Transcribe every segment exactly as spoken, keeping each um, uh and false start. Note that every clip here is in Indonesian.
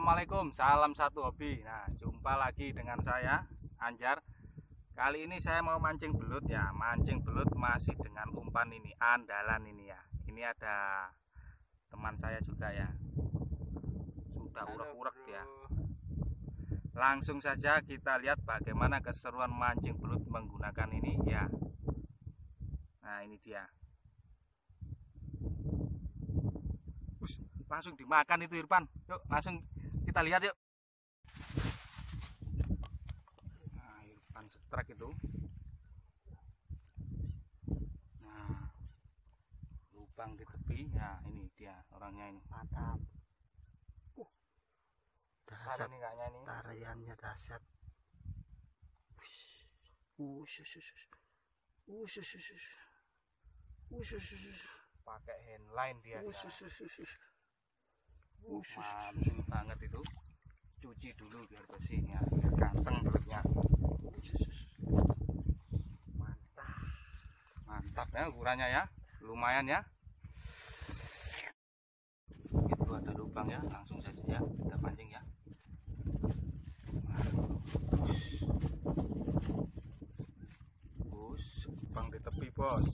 Assalamualaikum, salam satu hobi. Nah, jumpa lagi dengan saya Anjar. Kali ini saya mau mancing belut ya. Mancing belut masih dengan umpan ini, andalan ini ya. Ini ada teman saya juga ya. Sudah urek-urek ya. Langsung saja kita lihat bagaimana keseruan mancing belut menggunakan ini ya. Nah, ini dia. Ush, langsung dimakan itu Irfan. Yuk, langsung kita lihat yuk. Nah, Irfan strike itu. Nah, lubang di tepi. Ya, ini dia orangnya ini. Mantap. Uh, dasar ini kayaknya ini. Tariannya dahsyat. Ush, ush, ush, ush. Ush, ush, ush, ush. Ush, ush, ush, ush. Pakai handline dia. Ush, ush, ush, ush, ush. Uh, mantul banget itu. Cuci dulu biar bersih ya, biar ganteng belutnya. Mantap. Mantap ya ukurannya ya. Lumayan ya. Itu ada lubang ya, langsung saja ya kita pancing ya. Bos, lubang di tepi, Bos.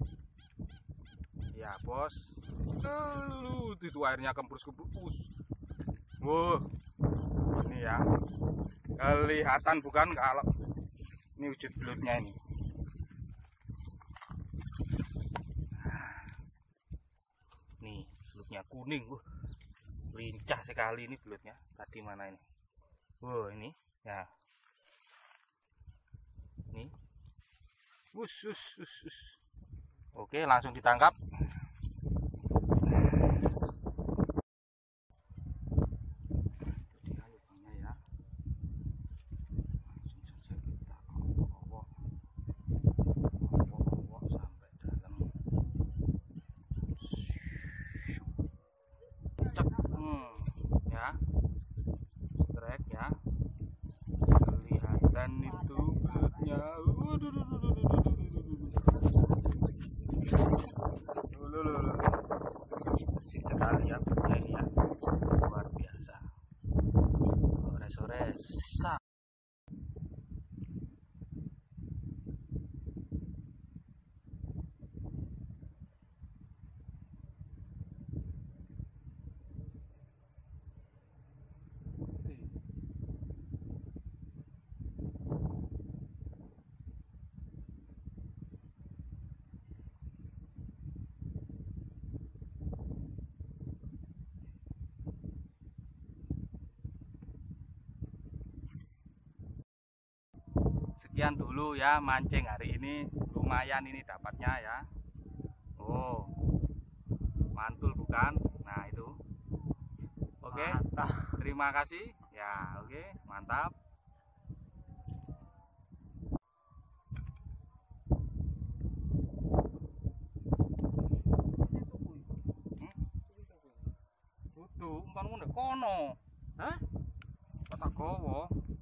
Ya, Bos. Tuh, itu airnya kempus-kempus. Wow. Ini ya. Kelihatan bukan kalau ini wujud belutnya ini. Nah, nih, belutnya kuning. Wah. Lincah sekali ini belutnya. Tadi mana ini? Wow, ini ya. Nih. Us, us, us, us. Oke, langsung ditangkap. Strike ya, kelihatan itu belutnya. Asik sekali ya belutnya ini ya, luar biasa. Sore-sore sak. Sekian dulu ya mancing hari ini, lumayan ini dapatnya ya. Oh, mantul bukan? Nah itu. Oke, mantap. Terima kasih ya. Oke, mantap. Hmm? Tuh, umpan kono. Hah? Kata gowo.